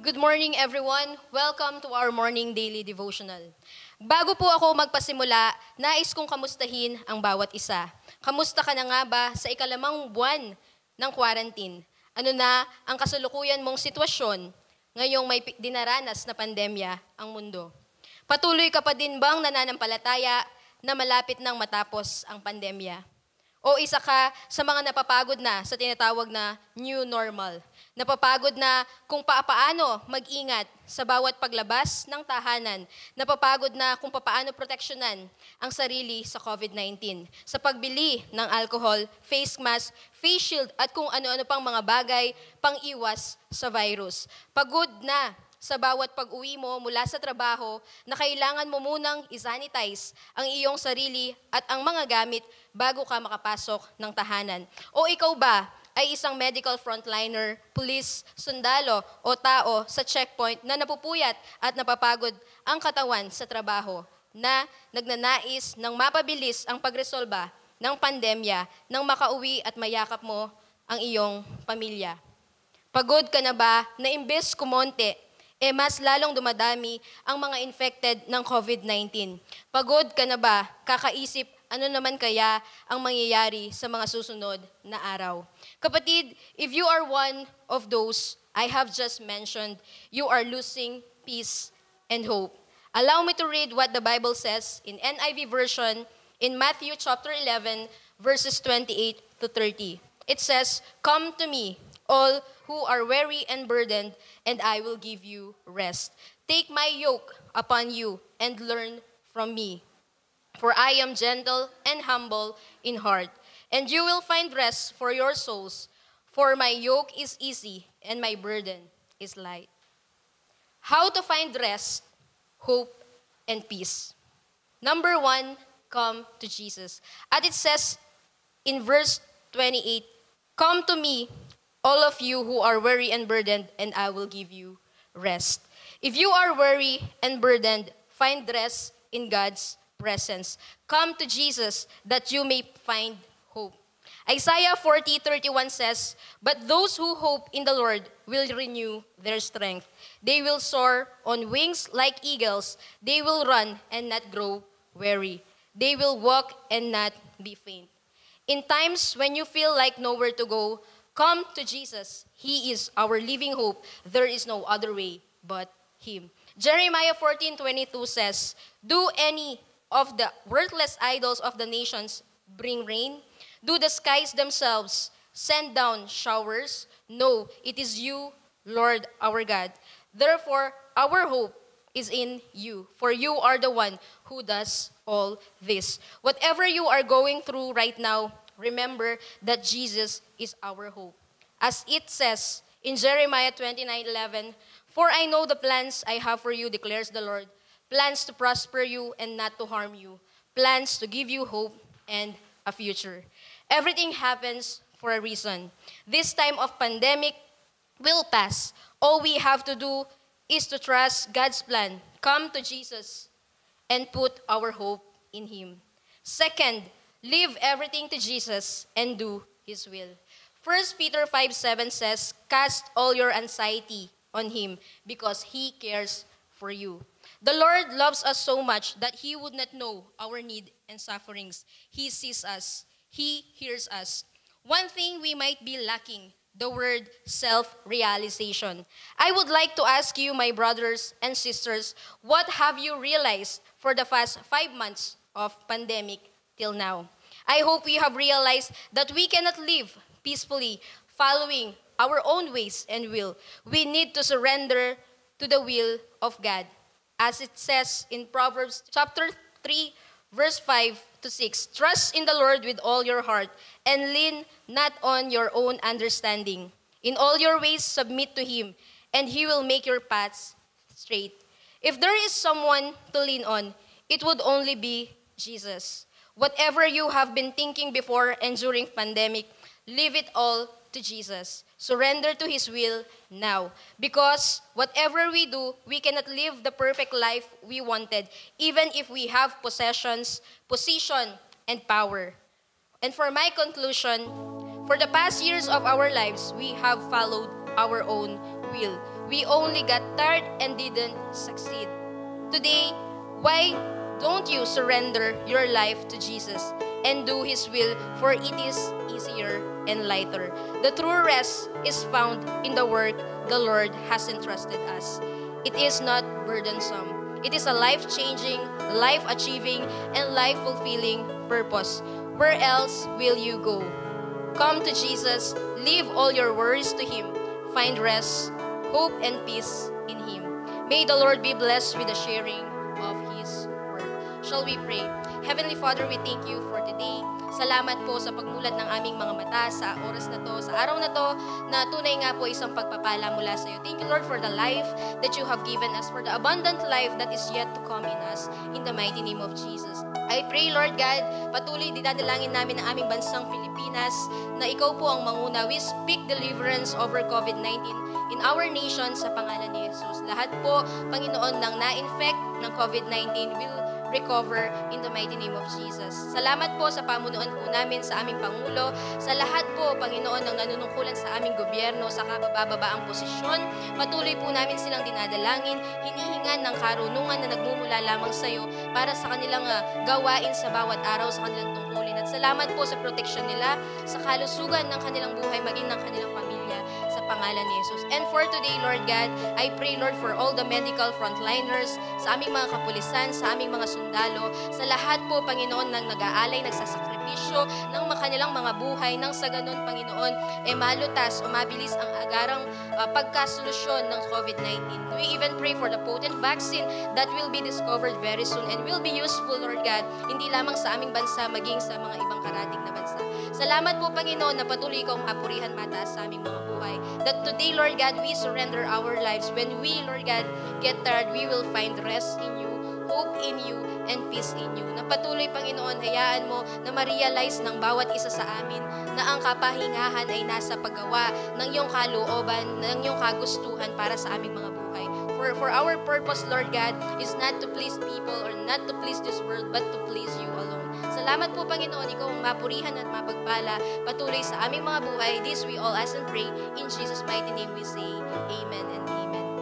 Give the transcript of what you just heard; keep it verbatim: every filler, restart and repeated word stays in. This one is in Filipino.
Good morning, everyone. Welcome to our morning daily devotional. Bago po ako magpasimula, nais kong kamustahin ang bawat isa. Kamusta ka na nga ba sa ikalimang buwan ng quarantine? Ano na ang kasalukuyan mong sitwasyon ngayong may dinaranas na pandemya ang mundo? Patuloy ka pa din bang nananampalataya na malapit nang matapos ang pandemya? O isa ka sa mga napapagod na sa tinatawag na new normal? Napapagod na kung papaano mag-ingat sa bawat paglabas ng tahanan. Napapagod na kung papaano proteksyonan ang sarili sa COVID nineteen. Sa pagbili ng alcohol, face mask, face shield at kung ano-ano pang mga bagay pang iwas sa virus. Pagod na sa bawat pag-uwi mo mula sa trabaho na kailangan mo munang isanitize ang iyong sarili at ang mga gamit bago ka makapasok ng tahanan. O ikaw ba ay isang medical frontliner, police, sundalo o tao sa checkpoint na napupuyat at napapagod ang katawan sa trabaho na nagnanais ng mapabilis ang pagresolba ng pandemya nang makauwi at mayakap mo ang iyong pamilya? Pagod ka na ba na imbes kumonte, eh mas lalong dumadami ang mga infected ng COVID nineteen? Pagod ka na ba kakaisip ano naman kaya ang mangyayari sa mga susunod na araw? Kapatid, if you are one of those I have just mentioned, you are losing peace and hope. Allow me to read what the Bible says in N I V version in Matthew chapter eleven, verses twenty-eight to thirty. It says, "Come to me, all who are weary and burdened, and I will give you rest. Take my yoke upon you and learn from me. For I am gentle and humble in heart, and you will find rest for your souls. For my yoke is easy and my burden is light." How to find rest, hope, and peace? Number one, come to Jesus. At it says in verse twenty-eight, "Come to me, all of you who are weary and burdened, and I will give you rest." If you are weary and burdened, find rest in God's presence. Come to Jesus that you may find hope. Isaiah forty thirty-one says, "But those who hope in the Lord will renew their strength. They will soar on wings like eagles. They will run and not grow weary. They will walk and not be faint." In times when you feel like nowhere to go, come to Jesus. He is our living hope. There is no other way but Him. Jeremiah fourteen twenty-two says, "Do any of the worthless idols of the nations bring rain? Do the skies themselves send down showers? No, it is you, Lord our God. Therefore, our hope is in you, for you are the one who does all this." Whatever you are going through right now, remember that Jesus is our hope. As it says in Jeremiah twenty-nine eleven, "For I know the plans I have for you, declares the Lord, plans to prosper you and not to harm you, plans to give you hope and a future." Everything happens for a reason. This time of pandemic will pass. All we have to do is to trust God's plan, come to Jesus, and put our hope in Him. Second, leave everything to Jesus and do His will. First Peter five seven says, "Cast all your anxiety on Him because He cares for you." The Lord loves us so much that He would not know our need and sufferings. He sees us. He hears us. One thing we might be lacking, the word self-realization. I would like to ask you, my brothers and sisters, what have you realized for the past five months of pandemic till now? I hope you have realized that we cannot live peacefully following our own ways and will. We need to surrender to the will of God. As it says in Proverbs chapter three, verse five to six, "Trust in the Lord with all your heart and lean not on your own understanding. In all your ways submit to Him, and He will make your paths straight." If there is someone to lean on, it would only be Jesus. Whatever you have been thinking before and during pandemic, leave it all to Jesus. Surrender to His will now. Because whatever we do, we cannot live the perfect life we wanted, even if we have possessions, position, and power. And for my conclusion, for the past years of our lives, we have followed our own will. We only got tired and didn't succeed. Today, why don't you surrender your life to Jesus and do His will, for it is easier and lighter. The true rest is found in the work the Lord has entrusted us. It is not burdensome. It is a life-changing, life-achieving, and life-fulfilling purpose. Where else will you go? Come to Jesus, leave all your worries to Him, find rest, hope, and peace in Him. May the Lord be blessed with the sharing of His word. Shall we pray? Heavenly Father, we thank you for today. Salamat po sa pagmulat ng aming mga mata sa oras na to, sa araw na to, na tunay nga po isang pagpapala mula sa iyo. Thank you, Lord, for the life that you have given us, for the abundant life that is yet to come in us. In the mighty name of Jesus. I pray, Lord God, patuloy dinadalangin namin ang aming bansang Pilipinas, na ikaw po ang manguna. We speak deliverance over COVID nineteen in our nation sa pangalan ni Jesus. Lahat po, Panginoon, nang na-infect ng COVID nineteen will recover in the mighty name of Jesus. Salamat po sa pamunuan po namin sa aming Pangulo, sa lahat po, Panginoon, ng nanunungkulan sa aming gobyerno sa kabababaang posisyon. Patuloy po namin silang dinadalangin, hinihingan ng karunungan na nagmumula lamang sa iyo para sa kanilang uh, gawain sa bawat araw sa kanilang tungkulin. At salamat po sa proteksyon nila, sa kalusugan ng kanilang buhay, maging ng kanilang pamilya, sa pangalan ni Jesus. And for today, Lord God, I pray, Lord, for all the medical frontliners, sa aming mga kapulisan, sa aming mga sundalo, sa lahat po, Panginoon, ng nag-aalay, nagsasakripisyo ng mga kanilang mga buhay, nang sa ganun, Panginoon, eh malutas o mabilis ang agarang uh, pagkasolusyon ng COVID nineteen. We even pray for the potent vaccine that will be discovered very soon and will be useful, Lord God, hindi lamang sa aming bansa, maging sa mga ibang karating na bansa. Salamat po, Panginoon, na patuloy ikaw mapurihan mataas sa aming mga buhay. That today, Lord God, we surrender our lives. When we, Lord God, get tired, we will find rest in you, hope in you, and peace in you. Na patuloy, Panginoon, hayaan mo na ma-realize ng bawat isa sa amin na ang kapahingahan ay nasa paggawa ng iyong kalooban, ng iyong kagustuhan para sa aming mga buhay. For, for our purpose, Lord God, is not to please people or not to please this world, but to please you alone. Salamat po, Panginoon, ikaw ang mapurihan at mapagpala patuloy sa aming mga buhay. This we all ask and pray. In Jesus' mighty name we say, Amen and Amen.